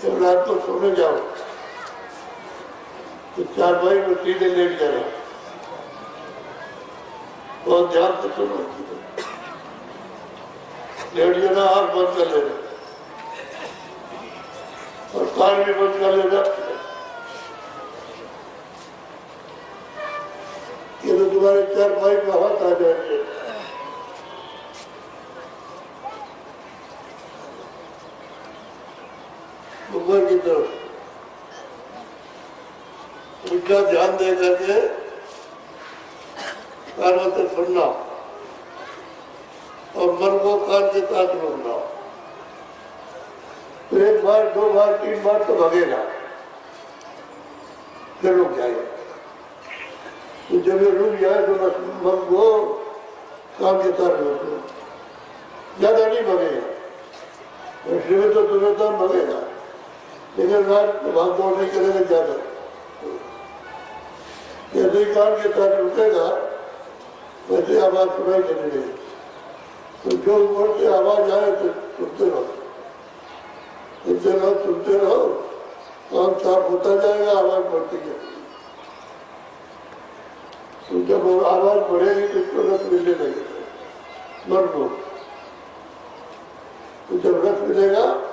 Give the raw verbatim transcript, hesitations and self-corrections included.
जब रात को सोने जाओ तो चारपाई में सीधे लेट जाना, बहुत ध्यान से सुनो, लेट जाना, आँख बंद कर लेना और कान भी बंद कर लेना। ये तो तुम्हारे चारपाई में हाथ आ जाएंगे। ऊपर की तरफ उनका ध्यान दे करके कानों से सुनना और मन को कान के साथ रोकना। तो एक बार, दो बार, तीन बार तो भगेगा, फिर रुक जाएगा। तो जब ये रुक जाए तो बस मन को कान के साथ रोको, ज्यादा नहीं भगेगा। वैसे में तो तुरंत भगेगा, लेकिन रात को भाग दौड़ नहीं करेगा ज्यादा। जैसे कान के साथ रुकेगा वैसे आवाज सुनाई देने लगी। तो जो ऊपर से आवाज आए तो सुनते रहो, सुनते रहो, सुनते रहो, कान साफ होता जाएगा, आवाज बढ़ती जाएगी। तो जब आवाज बढ़ेगी तो उसको रस मिलने लगेगा मन को। तो जब रस मिलेगा